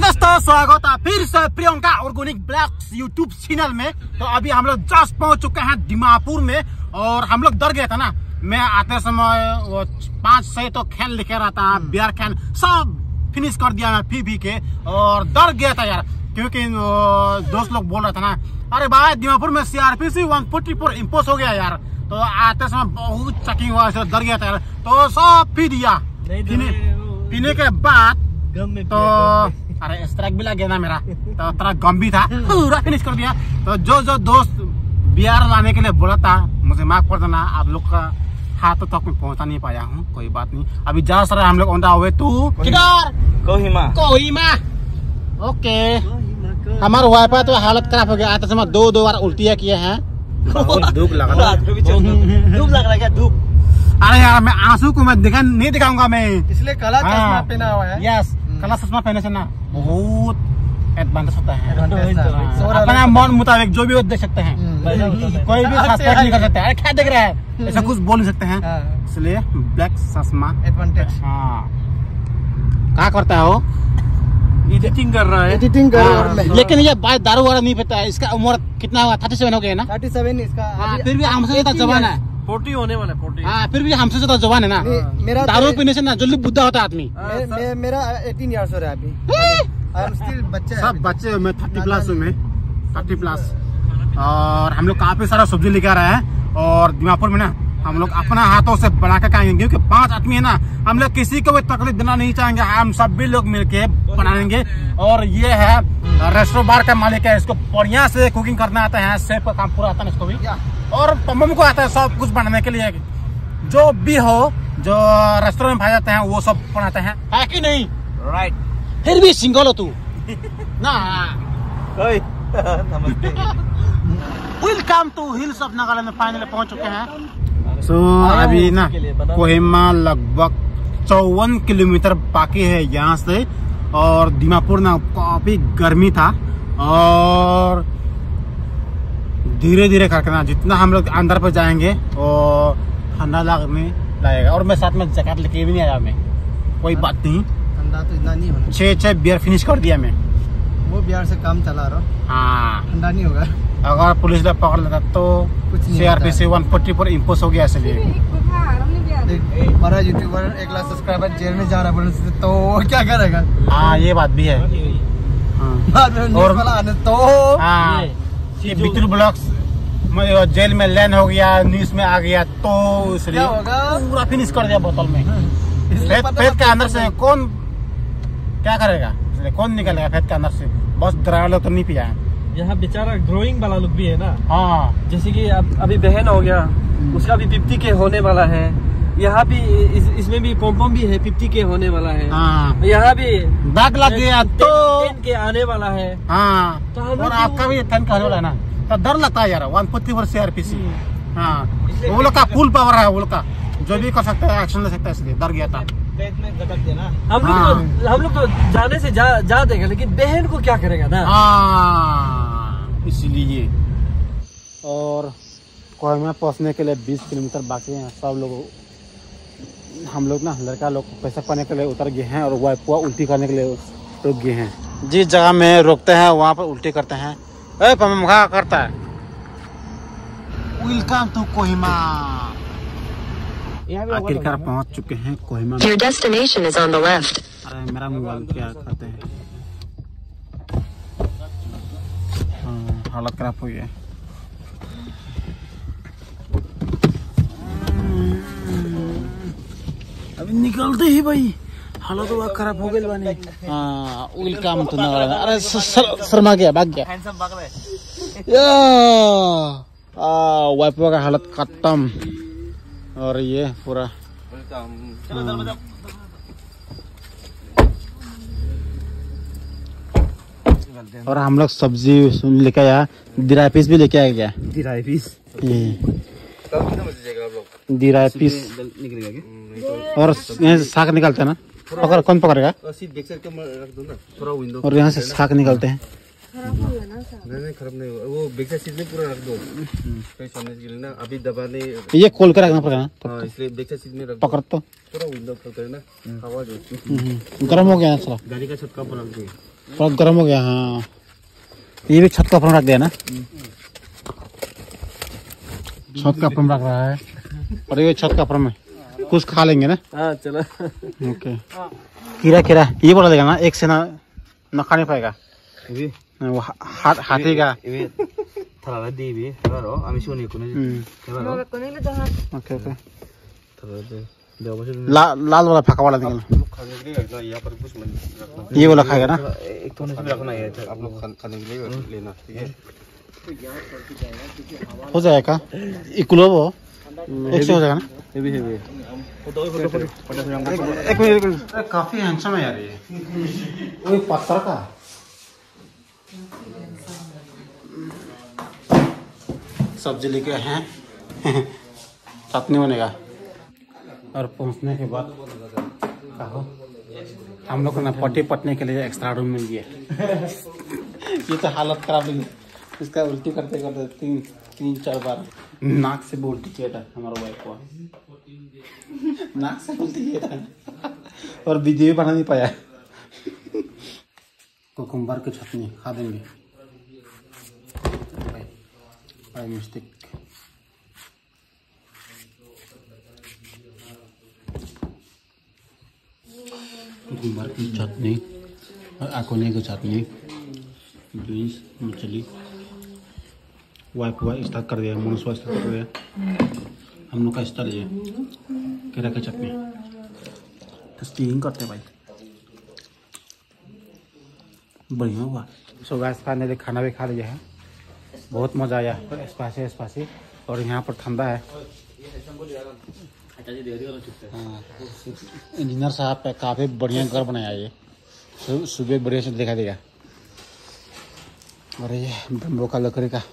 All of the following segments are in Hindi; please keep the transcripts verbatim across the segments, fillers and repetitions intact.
दोस्तों, स्वागत है फिर से Priyanka organic blogs YouTube channel में। तो अभी हम लोग जस्ट पहुंच चुके हैं दीमापुर में और हम लोग डर गए थे ना। मैं आते समय वो पांच से तो खेल लेके रहा था, बियर कैन सब फिनिश कर दिया मैं पी पी के और डर गया था यार, क्योंकि दोस्त लोग बोल रहा था ना, अरे भाई दीमापुर में CrPC one forty four impose हो गया यार। तो आते समय बहुत चेकिंग हुआ, डर गया था यार। तो सब पी दिया, पीने के बाद तो अरे स्ट्राइक भी लग गया ना मेरा, तो थोड़ा गम भी था, पूरा फिनिश कर दिया। तो जो जो दोस्त बियर लाने के लिए बोला था, मुझे माफ कर देना, आप लोग का हाथ तक मैं पहुंचा नहीं पाया हूँ, कोई बात नहीं। अभी जा सर हम लोग औंधा हुए तू किधर कोहिमा कोहिमा ओके। हमारा वाईफाई तो हालत खराब हो गया, आते समय दो दो बार उल्टियाँ किए हैं, धूप लग रहा है, धूप लग रहा है क्या धूप। अरे यार मैं आंसू को मैं दिखा नहीं दिखाऊंगा मैं, इसलिए काला चश्मा पहना हुआ है। यस, काला चश्मा पहने से ना बहुत एडवांटेज होता है, अपना मन मुताबिक जो भी हो देख सकते हैं, कोई भी सस्पेक्ट नहीं कर सकता है। क्या देख रहा है ऐसा कुछ बोल नहीं सकते हैं, इसलिए ब्लैक चश्मा एडवांटेज। हाँ, क्या करता है वो? एडिटिंग कर रहा है, एडिटिंग कर रहा है। लेकिन ये भाई दारू वाला नहीं पता है, इसका उम्र कितना हुआ? थर्टी सेवन हो गया ना, थर्टी सेवन इसका। फिर भी हमसे ज्यादा जवान है, फोर्टी होने वाला फोर्टी। हाँ, फिर भी हमसे ज्यादा जवान है ना। मेरा दारू पीने से ना जल्दी बुद्धा होता है आदमी। मेरा एटीन इयर्स हो रहा है अभी, बच्चे सब बच्चे। मैं थर्टी प्लस हूँ, मैं थर्टी प्लस। और हम लोग काफी सारा सब्जी लेके आ रहे हैं और दीमापुर में ना हम लोग अपना हाथों से बना के खाएंगे, क्योंकि पांच आदमी है ना, हम लोग किसी को भी तकलीफ देना नहीं चाहेंगे, हम सभी लोग मिलके बनाएंगे। और ये है रेस्टोरेंट बार का मालिक है, इसको बढ़िया से कुकिंग करना आता है, शेफ का काम पूरा आता है इसको भी, और पम्मम को आता है सब कुछ बनाने के लिए। जो भी हो, जो रेस्टोरेंट में जाते हैं वो सब बनाते हैं, है कि नहीं? राइट। फिर भी सिंगल हो तू ना। नमस्ते, welcome to hills of Nagaland में फाइनली पहुंच चुके हैं। सो so, अभी ना कोहिमा लगभग चौवन किलोमीटर बाकी है यहाँ से, और दीमापुर ना काफी गर्मी था और धीरे धीरे करके ना जितना हम लोग अंदर पर जाएंगे और ठंडा लगने लगेगा। और मैं साथ में जैकेट लेके भी नहीं आया, मैं कोई बात नहीं, ठंडा तो इतना नहीं होना। छह छह बियर फिनिश कर दिया मैं, वो बियर से काम चला रहा। हाँ, ठंडा नहीं होगा। अगर पुलिस ने पकड़ लेता तो CrPC one forty four impose हो गया, इसलिए बड़ा यूट्यूबर एक लाख सब्सक्राइबर जेल में जा रहा है तो क्या करेगा। हाँ, ये बात भी है। और तो हाँ, ये बिट्टू ब्लॉग्स जेल में लैंड हो गया, न्यूज में आ गया, तो इसलिए पूरा फिनिश कर दिया बोतल में। फेद के अंदर से कौन क्या करेगा, इसलिए कौन निकलेगा फेद के अंदर से, बस ड्राइवर लोग तो नहीं पिया है। यहाँ बेचारा ग्रोइंग वाला लोग भी है ना। हाँ, जैसे कि अब अभी बहन हो गया, उसका भी फिफ्टी के होने वाला है। यहाँ भी इस, इसमें भी पोमपोम भी है, फिफ्टी के होने वाला है। हाँ, यहाँ भी दाग लग गया तो टेन के आने वाला है। हाँ, तो और आपका भी टेन का होने वाला है ना, तो डर लगता है यार। One forty four CrPC. हाँ, वो लोग का फुल पावर है, वो लोग का जो भी कर सकता है एक्शन ले सकता है, इसलिए डर गया था। हम लोग तो हम लोग तो जाने से जा जा देंगे, लेकिन बहन को क्या करेगा ना। हाँ, इसलिए। और कोहिमा पहुंचने के लिए बीस किलोमीटर बाकी है। सब लोग हम लोग ना लड़का लोग पैसा पाने के लिए उतर गए हैं और वाइपुआ उल्टी करने के लिए रुक गए हैं। जिस जगह में रोकते हैं वहाँ पर उल्टी करते हैं। ए पम्मम क्या करता है? Welcome to Kohima. आखिरकार पहुंच चुके हैं Kohima. Your destination is on the left. अरे मेरा मोबाइल क्या करते हैं, हाँ, हालत खराब हो गया। अभी निकलते ही भाई हालत हुआ खराब हो गई बनी। हाँ, वेलकम टू नागालैंड। अरे शर्मा गया, भाग गया। वाइपो का हालत खत्म और ये पूरा। और हम लोग सब्जी लेके आया, दिराई पीस भी लेके आया गया। दिराई पीस दिराई पीस और यहाँ से साग निकालते हैं ना, पकड़ कौन पकड़ेगा? और यहाँ से साग निकालते हैं। नहीं नहीं खराब नहीं होगा, वो बैक साइड सीट में पूरा रख दो कहीं सामने के लिए ना, अभी दबाने ये खोल कर रखना पड़ेगा ना। हाँ, इसलिए बैक साइड सीट में रख पकड़ तो पूरा विंडो खोल कर ना, हवा जो गर्म हो गया साला। गाड़ी का छत का बना दिए बहुत गर्म हो गया। हाँ ये भी छत का ऊपर रख दिया ना, छत का ऊपर रख रहा है और ये छत का ऊपर में कुछ खा लेंगे ना। हाँ चलो। ओके खीरा खीरा ये बोला देगा ना, एक से ना न खा नहीं पाएगा वो हाथी का। ओके ओके ला, लाल वाला फका वाला निकल, ये वाला खाएगा ना। एक तो रखना है आप लोग खाने के लिए लेना, ठीक है। हो जाएगा इकुलो वो एक से हो जाएगा ना। हेवी हेवी एक मिनट काफी हैंडसम है यार ये। वो पत्थर का सब्जी लेके हैं चटनी बनेगा। और पहुंचने के बाद कहो हम लोग को ना पट्टी पटने के लिए एक्स्ट्रा रूम मिल गया। ये तो हालत खराब हुई इसका, उल्टी करते करते तीन तीन चार बार नाक से भी उल्टी किया था हमारा वाइफ को, नाक से उल्टी किया था और वीडियो बना नहीं पाया। कुकुम्बर की चटनी खा देंगे। मिस्टेक कुकुम्बर की चटनी और आकोने की चटनी, बीन्स मछली वाइफ वाइफ स्टार्ट कर दिया, मनुष्य स्टार्ट कर दिया। हम लोग का स्टाइल ये केरा की चटनी टेस्टिंग करते भाई, बढ़िया हुआ। सो गैस फाइनली खाना भी खा लिया है, बहुत मज़ा आया। स्पाइसी स्पाइसी और यहाँ पर ठंडा है। हाँ इंजीनियर साहब पे काफ़ी बढ़िया घर बनाया ये, सुबह बढ़िया से दिखा देगा। और ये बम्बो का लकड़ी का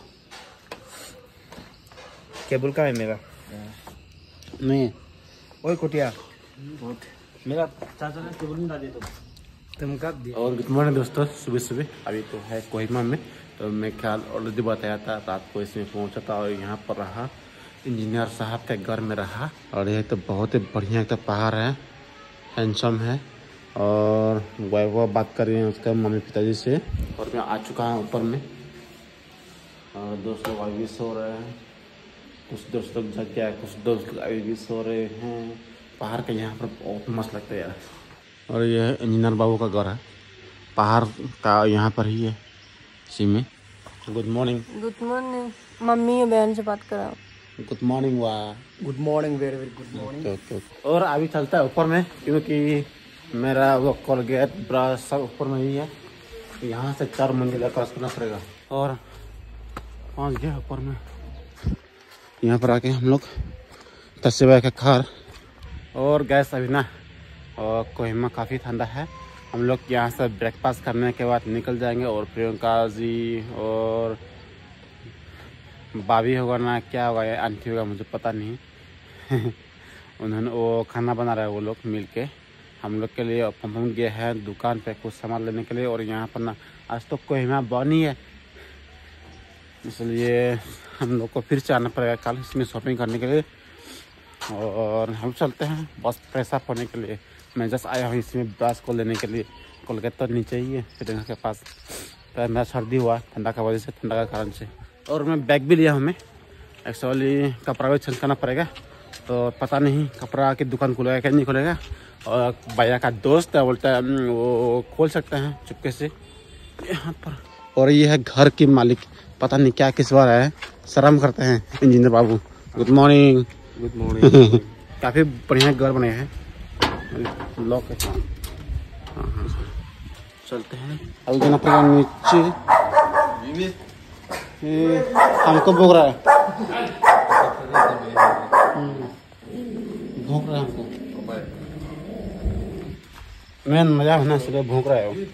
केबल का है मेरा नहीं ओए कुटिया मेरा चाचा ने केबल नहीं डाली तो तुम कब दिया। और गुड मॉर्निंग दोस्तों, सुबह सुबह अभी तो है कोहिमा में। तो मैं ख्याल ऑलरेडी बताया था, रात को इसमें पहुंचा था और यहाँ पर रहा, इंजीनियर साहब के घर में रहा। और ये तो बहुत ही बढ़िया एक तो पहाड़ है, हैंडसम है। और वह बात कर रहे हैं उसका मम्मी पिताजी से। और मैं आ चुका हूँ ऊपर में और दोस्त लोग अभी भी सो रहे हैं, कुछ दोस्त लोग जग गया, कुछ दोस्त लोग अभी भी सो रहे हैं। पहाड़ का यहाँ पर बहुत मस्त लगता है यार। और ये इंजीनियर बाबू का घर है, पहाड़ का यहाँ पर ही है इसी में। Good morning. Good morning. Mummy और बहन से बात कर रहा हूँ। Good morning. वाह good morning, very very good morning. Okay okay. और अभी चलता है ऊपर में, क्योंकि मेरा वो कोलगेट ब्रश सब ऊपर में ही है। यहाँ से चार मंजिला क्रॉस करना पड़ेगा और पहुँच गया ऊपर में। यहाँ पर आके हम लोग तस्वीर का खार और गैस अभी ना, और कोहिमा काफ़ी ठंडा है। हम लोग यहाँ से ब्रेकफास्ट करने के बाद निकल जाएंगे और प्रियंका जी और भाभी होगा ना, क्या होगा या आंटी होगा मुझे पता नहीं उन्होंने वो खाना बना रहे हैं वो लोग मिल के हम लोग के लिए। पम्पम गए हैं दुकान पे कुछ सामान लेने के लिए। और यहाँ पर ना आज तो कोहिमा बंद ही है, इसलिए हम लोग को फिर से आना पड़ेगा कल इसमें शॉपिंग करने के लिए। और हम चलते हैं बस फ्रेश अप होने के लिए। मैं जस्ट आया हूँ इसमें ब्रश को लेने के लिए। कोलगेट तो नीचे ही है फिर के पास। तो मेरा सर्दी हुआ ठंडा का वजह से, ठंडा का कारण से। और मैं बैग भी लिया हूँ, मैं एक्चुअली कपड़ा भी चेंज करना पड़ेगा। तो पता नहीं कपड़ा की दुकान खुलेगा क्या नहीं खुलेगा। और भैया का दोस्त है बोलता है वो खोल सकते हैं चुपके से यहाँ पर। और ये है घर की मालिक, पता नहीं क्या किस बार है, शर्म करते हैं इंजीनियर बाबू। Good morning. Good morning. काफ़ी बढ़िया घर बने हैं, लॉक है। हाँ हाँ चलते हैं अभी जाना पड़ेगा नीचे। ये हमको भोग रहा है, भोग रहा है हमको। मैं मजा होना इसलिए भोग रहा है वो।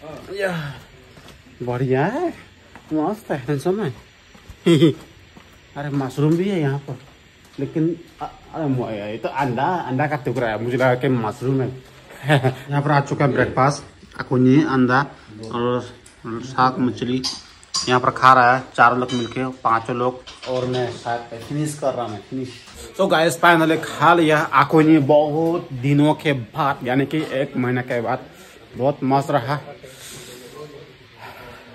बढ़िया है, मस्त है, हैंडसम है। अरे मशरूम भी है यहाँ पर, लेकिन अरे ये तो अंडा अंडा का टुकड़ा है, मुझे लगा कि मशरूम है। यहाँ पर आ चुका है ब्रेकफास्ट, अकुनी अंडा और साग मछली यहाँ पर खा रहा है चारों लोग मिलके, पांचों लोग। और मैं शायद फिनिश कर रहा हूँ, फिनिश। तो गाइस फाइनली खा लिया अकुनी बहुत दिनों के बाद, यानी कि एक महीने के बाद। बहुत मस्त रहा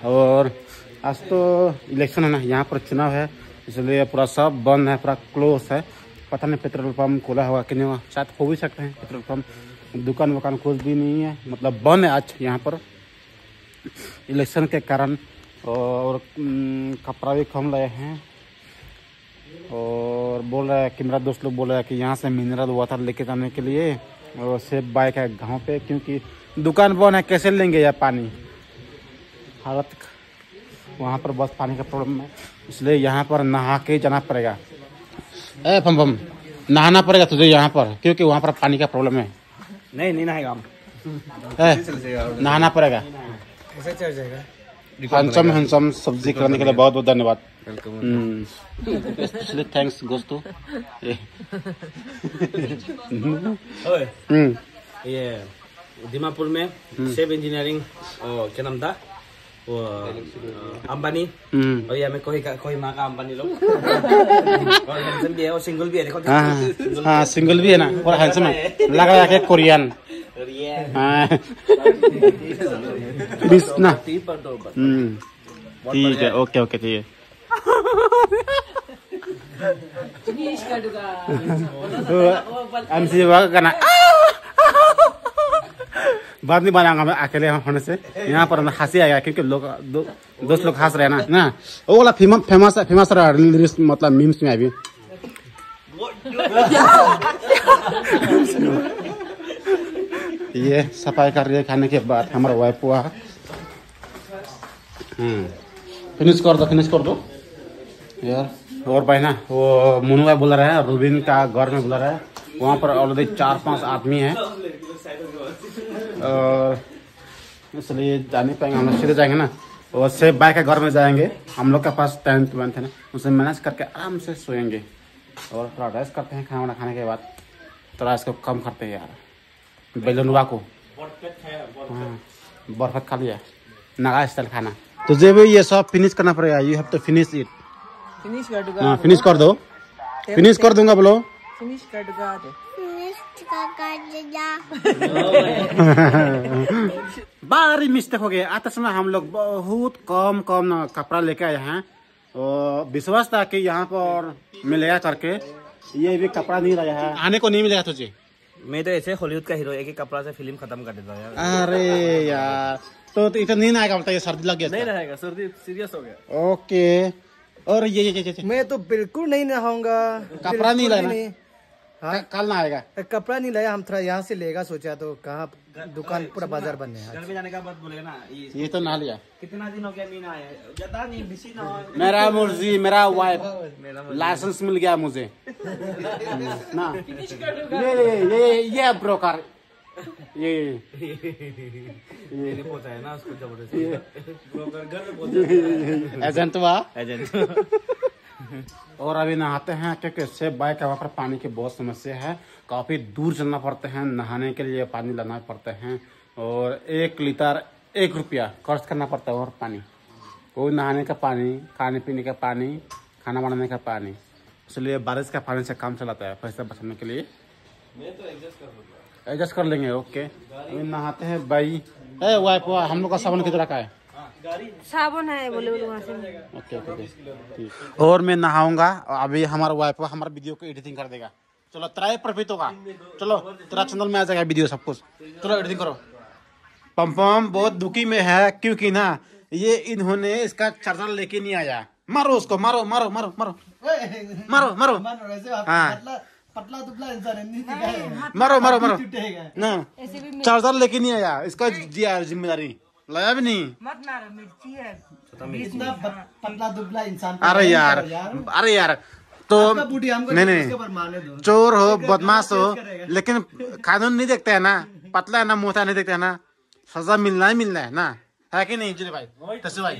और आज तो इलेक्शन है ना, यहाँ पर चुनाव है, इसलिए पूरा सब बंद है, पूरा क्लोज है। पता नहीं पेट्रोल पंप खुला होगा कि नहीं होगा, शायद हो भी सकते हैं पेट्रोल पंप। दुकान वुकान कुछ भी नहीं है, मतलब बंद है आज यहाँ पर इलेक्शन के कारण। और कपड़ा भी कम लाए हैं और बोल रहा है कि मेरा दोस्त लोग बोल रहा है कि यहाँ से मिनरल वाटर लेके जाने के लिए, और सेब बाइक है गाँव पे, क्योंकि दुकान बंद है, कैसे लेंगे यार पानी। हालत वहाँ पर बस पानी का प्रॉब्लम है, इसलिए यहाँ पर नहा के जाना पड़ेगा। ए पम पम नहाना पड़ेगा तुझे यहाँ पर, क्योंकि वहाँ पर पानी का प्रॉब्लम है। नहीं नहीं नहाएगा हम, नहाना पड़ेगा। कैसे चल जाएगा? हैंडसम हैंडसम सब्जी करने के लिए बहुत बहुत धन्यवाद। Welcome. Specially thanks goes to ये दीमापुर में सेब इंजीनियरिंग और क्या नाम था वो अंबानी, और ये हमें कोई कोई माँ का अंबानी लोग और हैंडसम भी है और सिंगल भी है। देखो हाँ हाँ सिंगल भी है ना, और हैंडसम है, लग रहा है कोरियन। ना ठीक है, ओके ओके ठीक है। एमसी करना बात नहीं बनाऊंगा मैं अकेले होने से, यहाँ पर हंसी आएगा क्योंकि लोग दो, दोस्त लोग हंस रहे हैं ना ना वो वाला फेमस फेमस फेमस रहा, मतलब मीम्स में अभी ये सफाई कर रही है खाने के बाद हमारा वाइफ हुआ। फिनिश कर दो फिनिश कर दो यार। और भाई ना वो मुनुआ बोल रहा है, रूबिन का घर में बोल रहा है, वहाँ पर ऑलरेडी चार पांच आदमी हैं और इसलिए जा नहीं पाएंगे हम लोग, सीधे जाएंगे ना। और सेब बाइक के घर में जाएंगे, हम लोग के पास टेंथ ट्वेंथ है ना, उसे मैनेज करके आराम से सोएंगे और थोड़ा रेस्ट करते हैं खाना वाना खाने के बाद। थोड़ा इसको कम करते हैं यार बेलुनवा को। हाँ बर्फत खा लिया नगा स्टाइल खाना, तो जब भी ये सब फिनिश करना पड़ेगा। You have to finish it. Finish कर दूंगा। हाँ फिनिश कर दो, फिनिश कर दूंगा बोलो। फिनिश कर दूंगा तो बारी मिस्टेक हो गया। आते समय हम लोग बहुत कम कम कपड़ा लेके आए हैं और विश्वास था कि यहाँ पर मिलेगा करके, ये भी कपड़ा नहीं लाया है। आने को नहीं मिलेगा तुझे। मैं तो ऐसे हॉलीवुड का हीरो एक ही कपड़ा से फिल्म खत्म कर देता यार। अरे यार तो, तो इतना नींद आएगा, बोलता ये सर्दी लग गया। नहीं रहेगा, सर्दी सीरियस हो गया। ओके और ये ये ये मैं तो बिल्कुल नहीं नहाऊंगा। कपड़ा नहीं लाया नहीं। हाँ कल ना आएगा। कपड़ा नहीं लाया, हम थोड़ा यहाँ से लेगा सोचा, तो कहाँ दुकान पूरा बाजार बंद है। घर में जाने का बात बोलेगा ना, ये, ये तो ना लिया। कितना दिन हो गया नहीं आया, ज्यादा नहीं बिजी ना हो। मेरा मुर्जी मेरा वाइफ लाइसेंस मिल गया मुझे ना। ये ये ये ब्रोकर ये ये पहुंचा है ना उसको जबरदस्ती ब्रोकर घर में पहुंचा एजेंट हुआ एजेंट। और अभी नहाते हैं क्योंकि सेब बाइक का वहाँ पर पानी की बहुत समस्या है, काफ़ी दूर चलना पड़ता है नहाने के लिए, पानी लाना पड़ता है और एक लीटर एक रुपया खर्च करना पड़ता है। और पानी कोई नहाने का पानी, खाने पीने का पानी, खाना बनाने का पानी, इसलिए बारिश का पानी से काम चलाता है पैसा बचाने के लिए। मैं तो एडजस्ट कर लूंगा, एडजस्ट कर लेंगे। ओके अभी नहाते हैं भाई। ए वाइफ हम लोग का साबुन कितना का है? साबुन है बोले बोले वहाँ से। ओके ओके ठीक। और मैं नहाऊंगा, अभी हमारा वाइफ हमारा वीडियो को एडिटिंग कर देगा। चलो त्राई प्रॉफिट होगा, चलो तेरा चैनल में आ जाएगा वीडियो सब कुछ। चलो एडिटिंग करो। पम पम बहुत दुखी में है क्योंकि ना ये इन्होंने इसका चार्जर लेके नहीं आया। मारो उसको, मारो मारो मारो मारो मारो मारो। हाँ पतला दुबला इंसान मारो मारो मारो ना, चार्जर लेके नहीं आया, इसका दिया जिम्मेदारी, लाया भी नहीं। मत मारो, मिर्ची है। इतना पतला दुबला इंसान। अरे यार अरे यार तो नहीं नहीं, चोर हो बदमाश हो लेकिन कानून नहीं देखते है ना, पतला है ना मोटा नहीं देखते है ना, सजा मिलना ही मिलना है ना, है कि नहीं जी भाई? तस्वीर भाई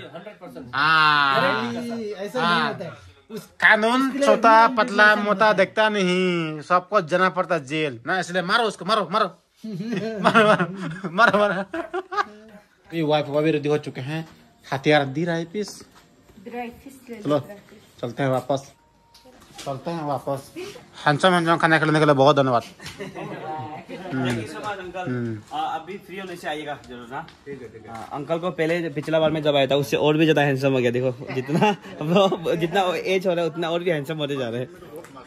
ऐसा नहीं होता है। कानून छोटा पतला मोटा देखता नहीं, सबको जाना पड़ता जेल ना, इसलिए मारो उसको, मारो मारो मारो मारो मारो मारो। ये वाइफ भी रेडी हो चुके हैं, हथियार दी रहा है पीस। चलो चलते हैं वापस। चलते हैं वापस। हैंडसम हैंडसम खाना खिलाने के लिए बहुत धन्यवाद। अंकल अभी फ्री होने से आइएगा जरूर ना। ठीक है ठीक है। अंकल को पहले पिछला बार में जब आया था उससे और भी ज्यादा हैंडसम हो गया। देखो जितना जितना एज हो रहा है उतना और भी हैंडसम होते जा रहे हैं।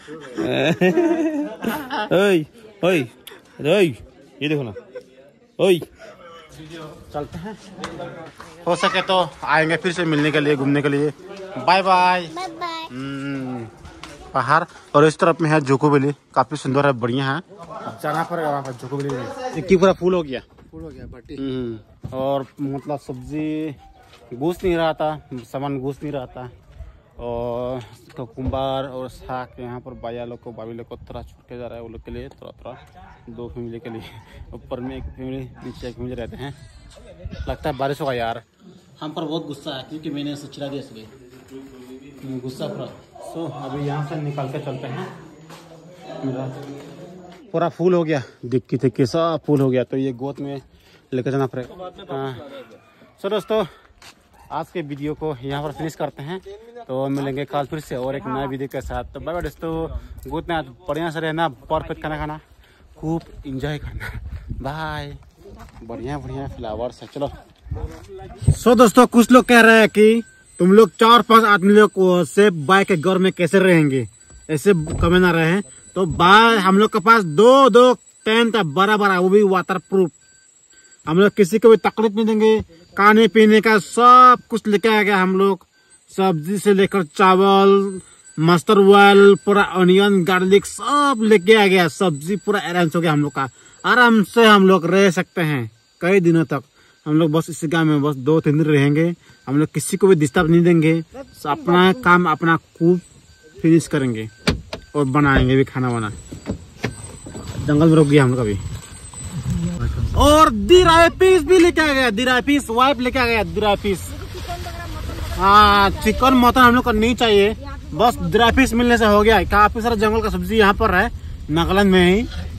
ओए ओए ओए ये देखो ना। ओए चलते हैं, हो सके तो आएंगे फिर से मिलने के लिए, घूमने के लिए। Bye bye bye. पहाड़ और इस तरफ में है जोको वैली, काफी सुंदर है, बढ़िया है, जाना पड़ेगा वहाँ पर जोको वैली। की पूरा फूल हो गया, फूल हो गया भट्टी। और मतलब सब्जी घुस नहीं रहा था, सामान घुस नहीं रहा था। और तो कुंभार और साग यहाँ पर बाया लोग को बाबी लोग को थोड़ा छूट के जा रहा है, वो लोग के लिए थोड़ा थोड़ा दो फैमिली के लिए। ऊपर में एक फैमिली, नीचे एक फैमिली रहते हैं। लगता है बारिश होगा यार। हम पर बहुत गुस्सा है क्योंकि मैंने उसे चिरा दिया इसलिए गुस्सा पूरा। सो अभी यहाँ से निकल के चलते हैं। पूरा फूल हो गया, दिक्की दिक्की सब फूल हो गया, तो ये गोद में लेकर जाना पड़ेगा। हाँ सो दोस्तों, आज के वीडियो को यहाँ पर फिनिश करते हैं, तो मिलेंगे कल फिर से और एक नए वीडियो के साथ। तो बाय बाय दोस्तों, गुड नाइट, बढ़िया से रहना, परफेक्ट खाना खाना, खूब इंजॉय करना। बाय। बढ़िया बढ़िया फ्लावर्स है। चलो सो so, दोस्तों कुछ लोग कह रहे हैं कि तुम लोग चार पांच आदमी लोग से बाय के घर में कैसे रहेंगे, ऐसे कमेंट आ रहे हैं। तो बाय हम लोग के पास दो दो टेंट है बड़ा बड़ा, वो भी वाटर प्रूफ। हम लोग किसी को भी तकलीफ नहीं देंगे, खाने पीने का सब कुछ लेके आ गया हम लोग, सब्जी से लेकर चावल, मस्टर्ड ऑयल, पूरा ऑनियन गार्लिक सब लेके आ गया। सब्जी पूरा अरेंज हो गया हम लोग का, आराम से हम लोग रह सकते हैं कई दिनों तक। हम लोग बस इस गाँव में बस दो तीन दिन रहेंगे, हम लोग किसी को भी डिस्टर्ब नहीं देंगे, अपना काम अपना खूब फिनिश करेंगे और बनाएंगे भी खाना वाना। जंगल में रुक गया हम लोग अभी। और दिराई पीस भी लेके आ गया, दिराई पीस वाइफ लेके आ गया, दिराई पीस। हाँ चिकन मटन हम लोग को नहीं चाहिए, बस दिराई पीस मिलने से हो गया। काफी सारा जंगल का सब्जी यहाँ पर है नागालैंड में ही।